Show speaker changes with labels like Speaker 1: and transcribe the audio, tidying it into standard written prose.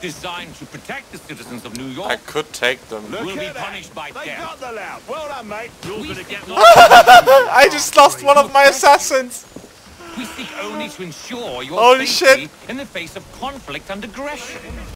Speaker 1: designed to protect the citizens of New York,
Speaker 2: I could take them.
Speaker 1: will be punished by
Speaker 3: They
Speaker 1: death.
Speaker 3: got the loud. Well done, mate. You're
Speaker 1: We
Speaker 3: gonna
Speaker 1: seek
Speaker 3: get
Speaker 1: no-
Speaker 2: I just lost one of my assassins.
Speaker 1: We seek only to ensure your
Speaker 2: Holy
Speaker 1: safety
Speaker 2: shit.
Speaker 1: in the face of conflict and aggression.